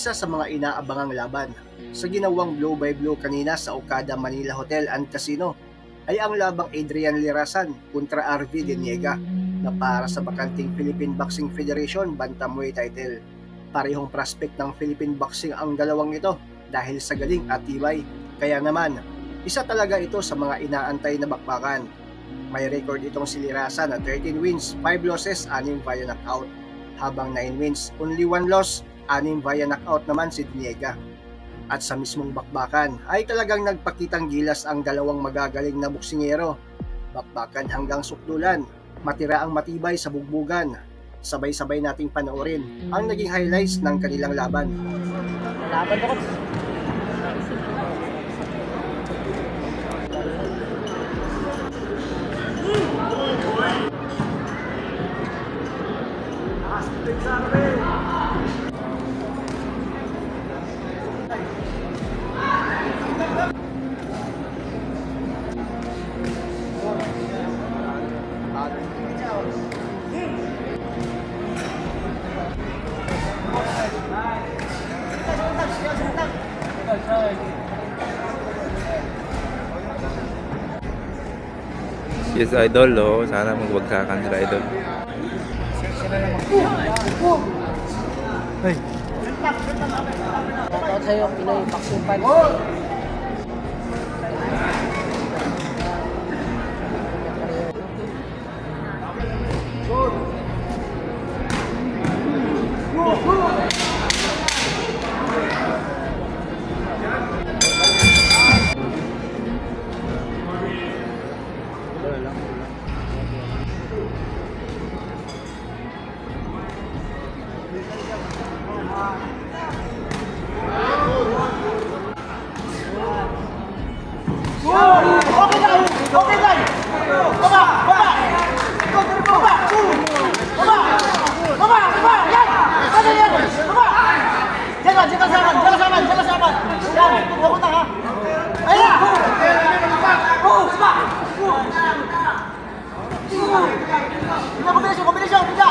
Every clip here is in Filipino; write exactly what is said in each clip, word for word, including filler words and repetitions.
isa sa mga inaabangang laban sa ginawang blow by blow kanina sa Okada Manila Hotel and Casino ay ang labang Adrian Lirasan kontra R V Deniega na para sa bakanting Philippine Boxing Federation Bantamweight title. Parehong prospect ng Philippine Boxing ang dalawang ito dahil sa galing at tibay. Kaya naman, isa talaga ito sa mga inaantay na bakbakan. May record itong si Lirasan na thirteen wins, five losses, anim via knockout. Habang nine wins, only one loss, anim via knockout naman si Deniega. At sa mismong bakbakan ay talagang nagpakitang gilas ang dalawang magagaling na boksingero. Bakbakan hanggang sukdulan, matira ang matibay sa bugbugan. Sabay-sabay nating panoorin ang naging highlights ng kanilang laban. Laban ko. Yes, idol, oh. Sana magbagsakan sila, idol. Hey. Shoutout sa'yo, Pinoy Boxing Fan. Okay lang! Okay lang! Baba! Baba! Baba! Baba! Baba! Baba! Yan! Ano yan? Baba! Diyan lang! Diyan lang saman! Diyan lang saman! Diyan lang saman! Yan! Pupunta ka! Ayan na! Oo! Saba! Bigla kombinasyon! Kombinasyon! Bigla!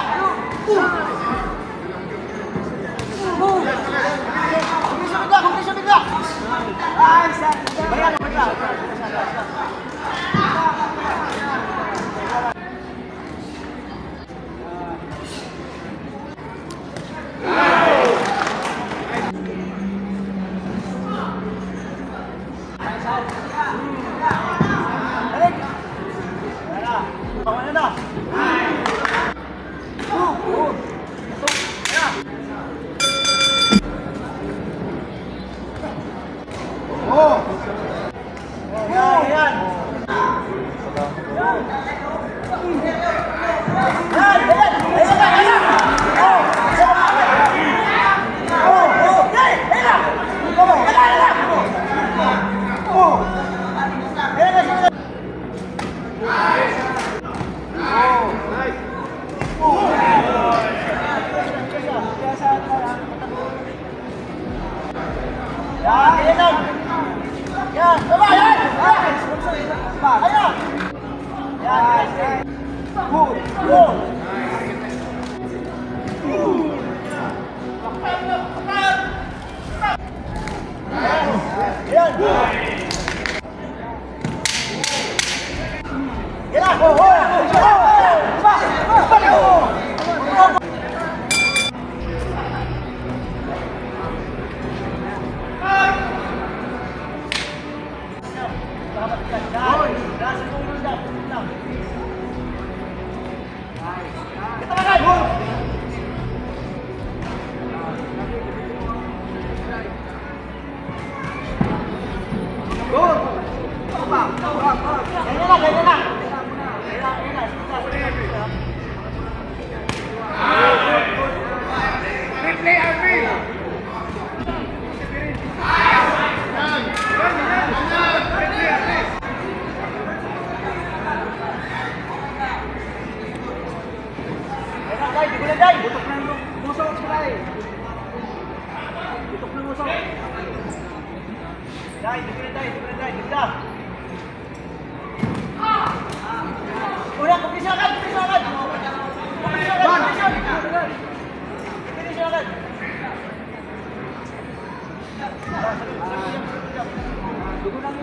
Kombinasyon bigla! Kombinasyon bigla! Ay! Bayan! Bigla!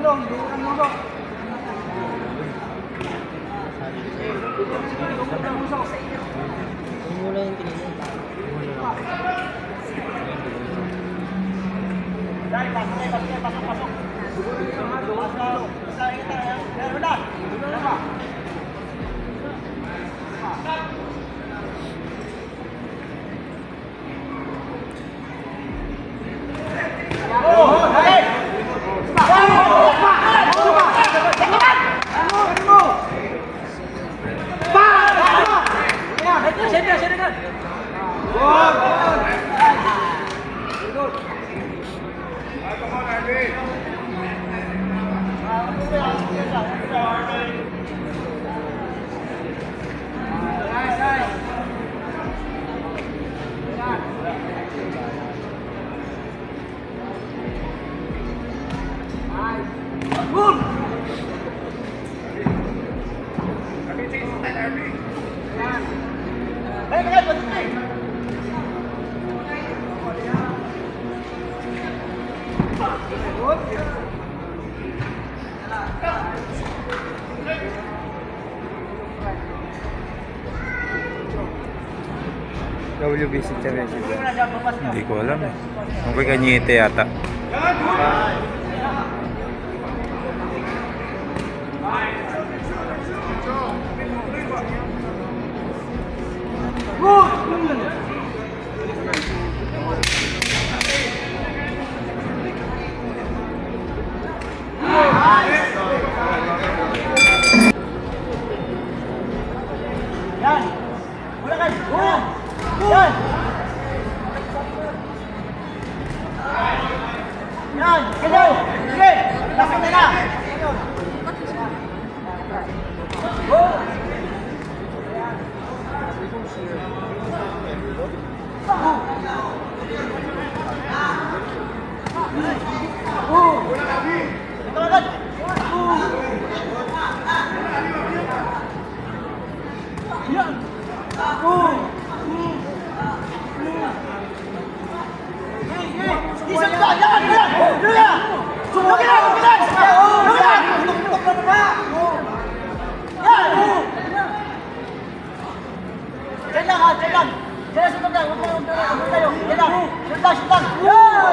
Yung muna yung tinignan. Dai, pasok, pasok, pasok, pasok. Pasok. Sa kita ya. Ya, udah. Udah. W B C Championship. Hindi ko alam eh. Okay, Kanyete yata. Yan. Wala kan. Yan. Yan. Yan. Ganyan. Sige. Lakas na na. Ito agad. Yan. Isang ka! Yan! Yan! Yan! Lagi na! Lagi na! Lagi na! Yan! Diyan lang ha! Diyan lang! Diyan lang! Sunod lang! Huwag tayo! Huwag tayo! Diyan lang! Sunod lang! Sunod lang! Yan!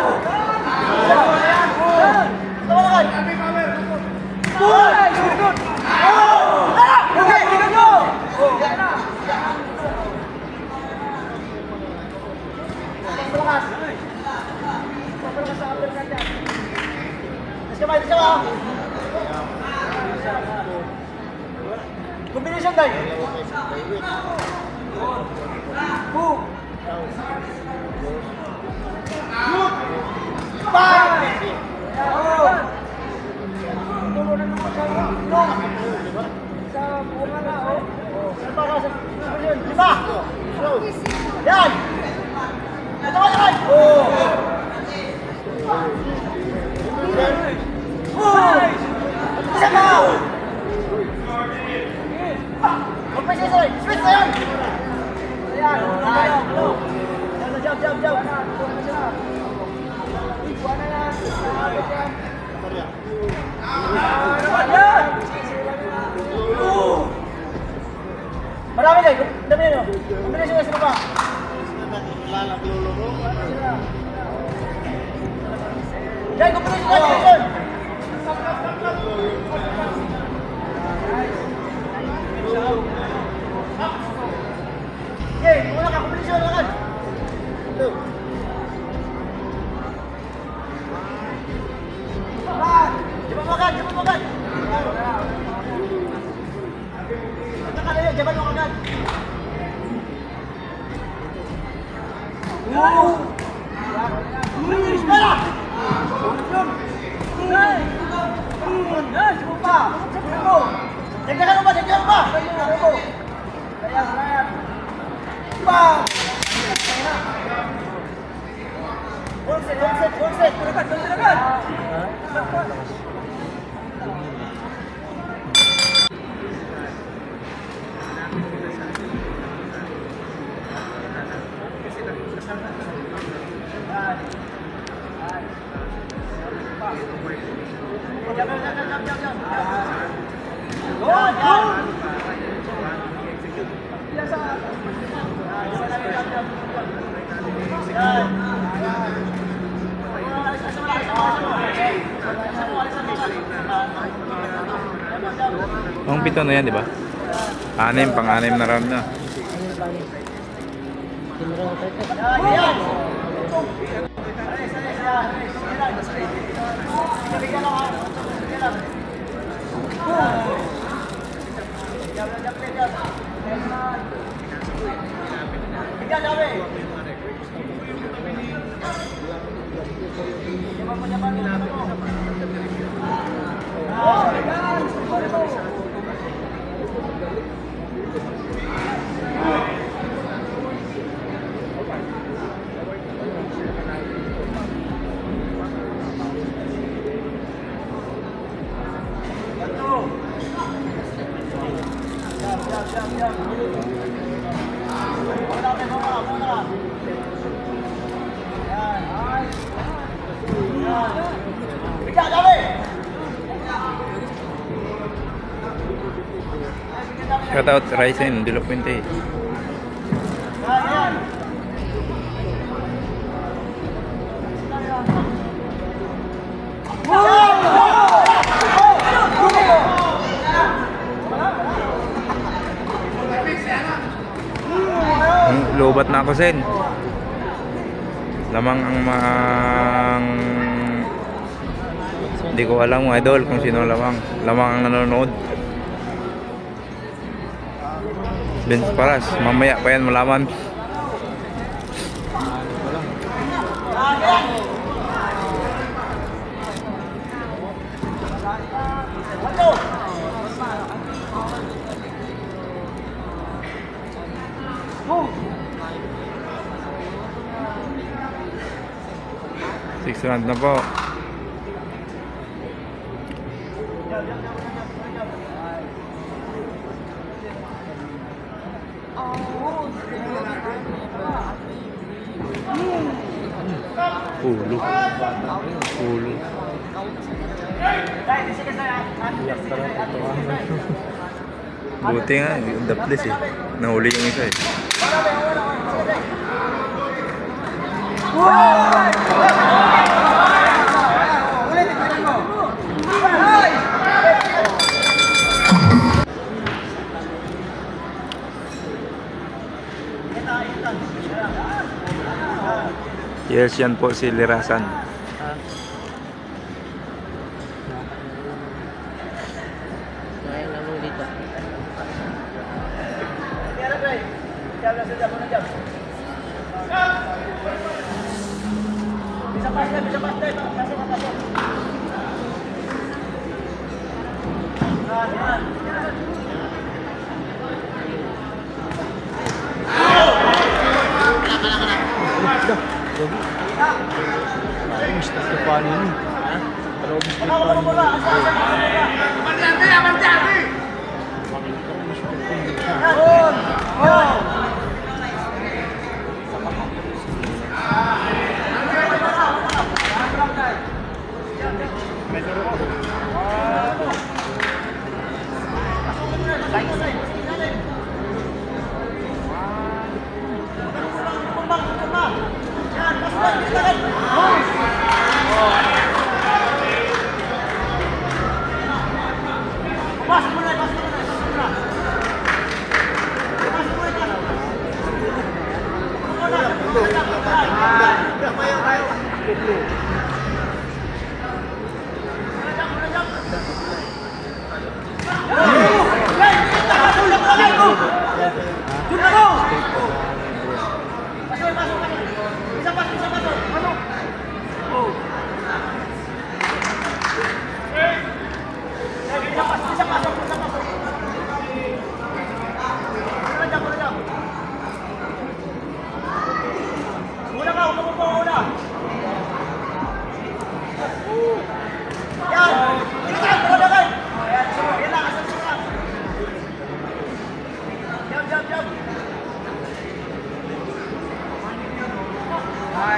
Tawa na kayo! Sunod! Sunod! Tara! Okay! Tingnan nyo! Yan na! Palakas! Palakas sa uppercut yan! Let's go, let's go! Combination tayo! Boom! Bang! Tulunan mo sa long! Sa bunga na, oh! Sa para sa combination! Lima! Yan! Ito ka naman! Oh! Isa ka! Magpasya sa'yo! Switch na yan! Ayan! Ayan! Jump, jump, jump! Ikuha na yan! Ayan! Marami kayo! Dami nyo! Combination na sila pa! Yan, combination na! Combination! Okay, wala ka, combination na kan! Jaman makan, jaman makan! Ito ka na yun, jaman makan! Wow! Wala! Hey! Hey, supa! Supa! Dagdagan mo ba? Dagdagan mo ba? Dagdagan mo! Sayang, sayang! Bang! Full set, full set, full set! Tulakan, tulakan! Jangan Ang pito na yan, di ba? Anim, pang-anim na round na. Shout out Ryzen, Dilo Puente. Lobat na ako, Sen. Lamang ang mang... Hindi ko alam mga idol kung sino lamang. Lamang ang nanonood. Vince Paras, mamaya pa yan malaman. Six round na po. Ulo. Ulo. Buti nga, the place eh. Nahuli yung isa eh. Yes, yan po si Lirasan. Ngayon lang dito. Bisa pasir, bisa pasir, pasir, pasir. Mistake paano yun? Pero mistake paano yun?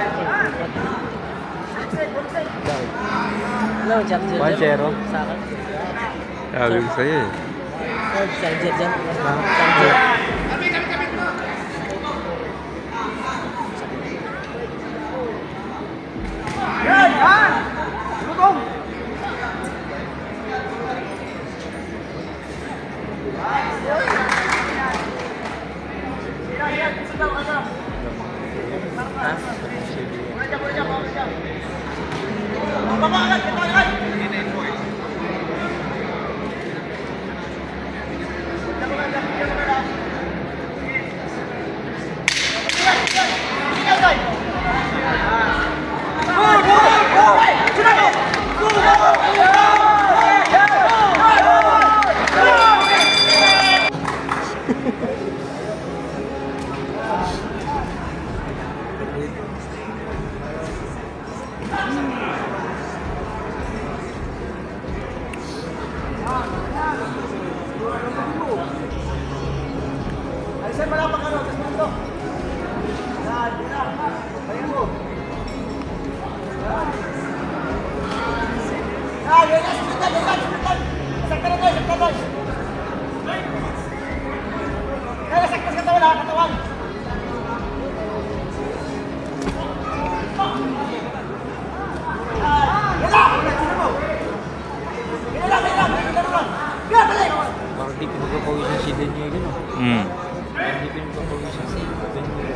No, Jack Zero. one zero. Sa akin. Sabi ko sa'yo eh. Oh, charger dyan. Charger. Yan! Yan! Lutong! Ha? Alisan mo lang pag ano, tas mo ito. Yan, yan. Pahinga mo. Yan. Yan, yan, yan. Sumitan, yan, sumitan. Saktan na tayo, saktan tayo. Yan, saktan sa katawan ha, katawan. Yan lang! Yan lang! Yan lang, yan lang. Yan, balik! Bakit di pinagpapawisan si Daniel yun, no? Hmm. Bakit di pinagpapawisan si Daniel?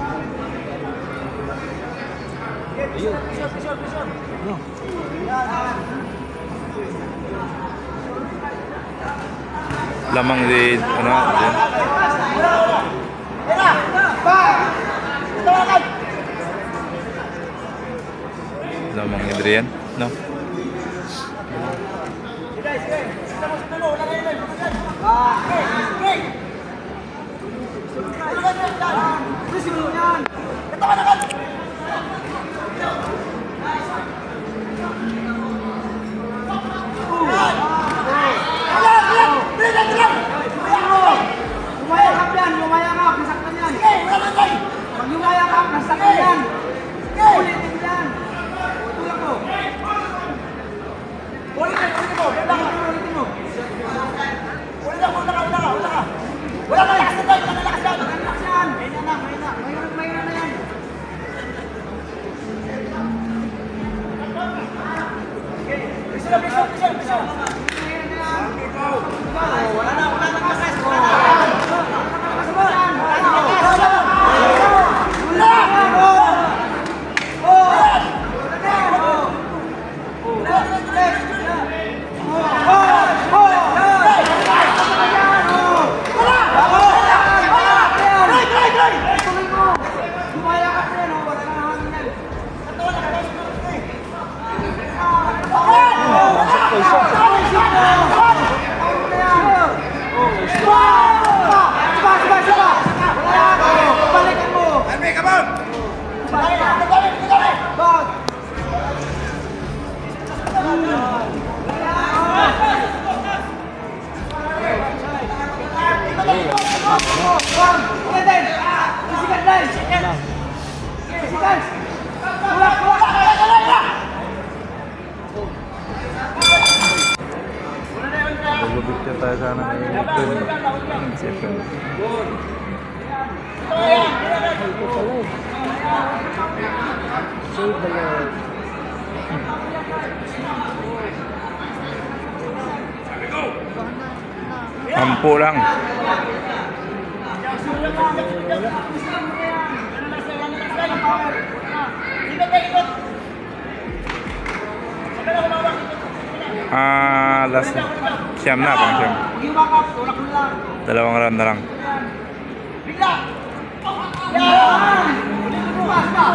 Ayun. Pressure, pressure, pressure. No. Lamang din, ano, din. Tara! Ba! Tawagan! Lamang ni Adrian, no? Sige, sige. Kita mo sa tulo. Wala kayo lang. Ah, okay, okay. Tulungan niyo yan. Please, tulungan yan. Katawan agad. Alam, alam. Dali, dali, dali. Lumayakap yan, lumayakap, nasaktan yan. Sige, wala na tayo. Pag lumayakap, nasaktan yan. Sige. Ulitin yan. Tulak mo. Ulitin, ulitin mo. Yan lang. Ulitin mo. Ulit ka, ulit ka, ulit ka, ulit ka. Wala na lakas na tayo, wala na lakas na. Relax yan. Mahina na, mahina. Mahina, mahina na yan. Pressure, pressure, pressure, pressure. Wala na, wala na lakas. Wala na. Lakas mo yan. Wala na. Wala! Lumayakap yan, oh. Wala na hangin yan. Sipa, sipa, sipa. Wala na. Balikan mo. Bag. Bang! Ulitin! Isikan lang! Isikan! Tulak! Tulak! Maglubit ka tayo sana kay Efren. Si Efren. Ito pala eh. Save the Lord. Ampo lang. Ah, last na. Siyam na, pang siyam. Hiwakap, tulak mo lang. Dalawang round na lang. Bigla! Yan! Ulitin mo, basta!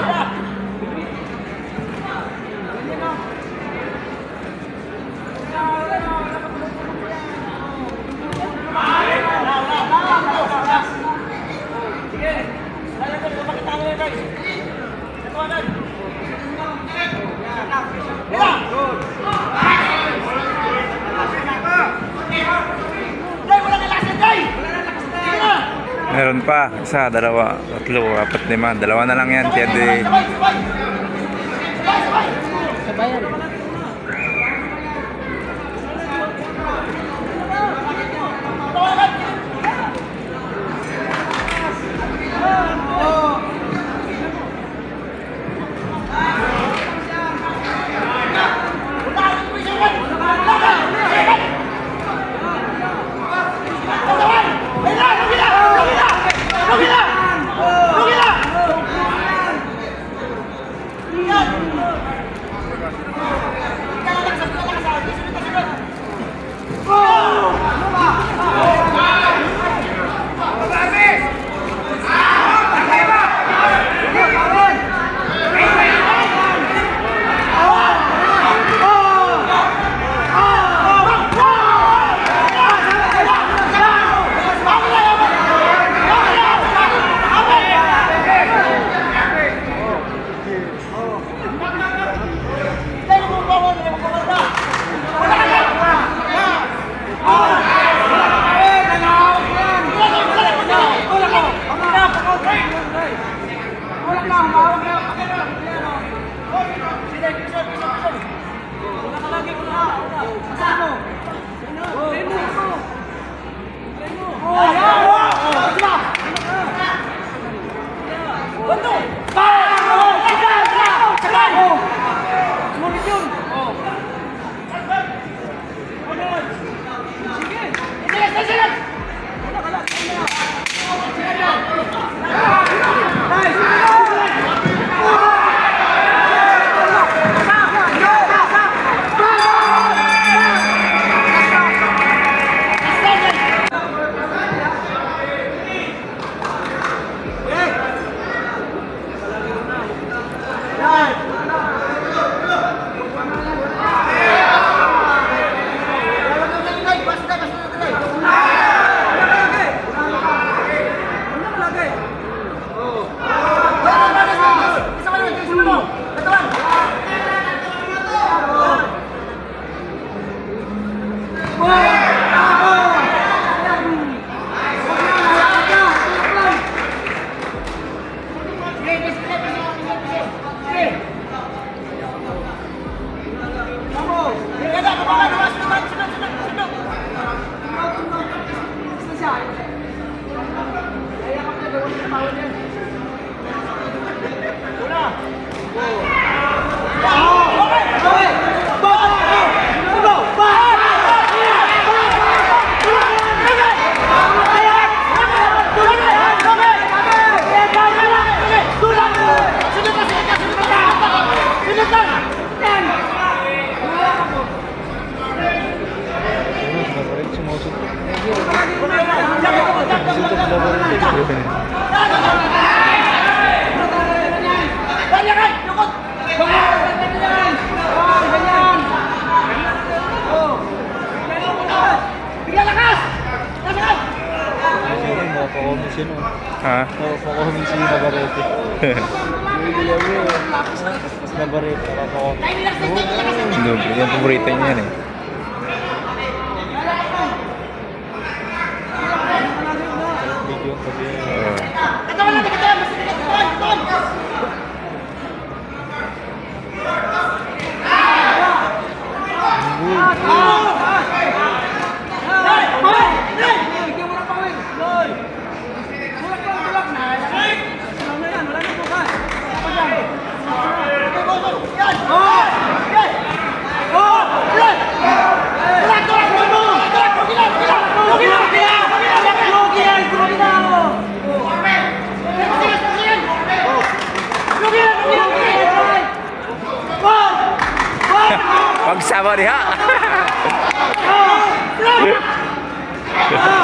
Sige! Lalo ko, kapakita mo yan, guys. Katawanan! Bigla! Jay, wala na lakas yan, Jay! Sige na! Meron pa. Isa, dalawa, tatlo, apat, lima. Dalawa na lang yan. Kaya di... Sabay, sabay! Sabay, sabay! Sabayan. Sumusot. Sumusot na ba rin? Napakomis yun. Ha? Napakomis yung Navarrete. Navarrete, napakomis. Doble, yung paborito niya yan eh. Video ko din. Oo. Pagsama niya.